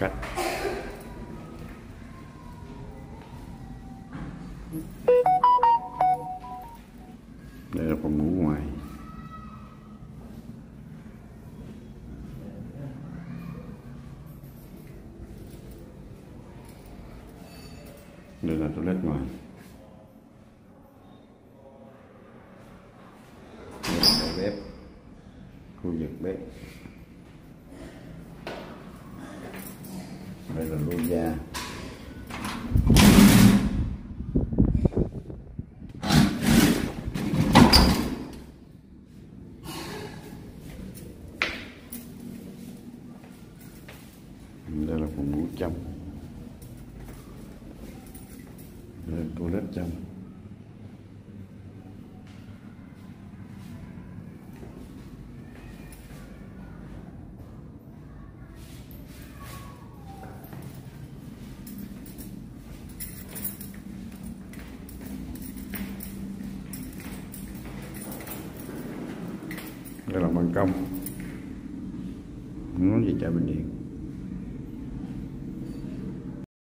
khách. Đây là phòng ngủ ngoài. Đây là toilet ngoài. Đây là bếp, khu vực bếp. Đây là lô gia. Đây là phòng ngủ trong. Đây là toilet trong. Đây là ban công. Không nói gì chợ Bình Điền.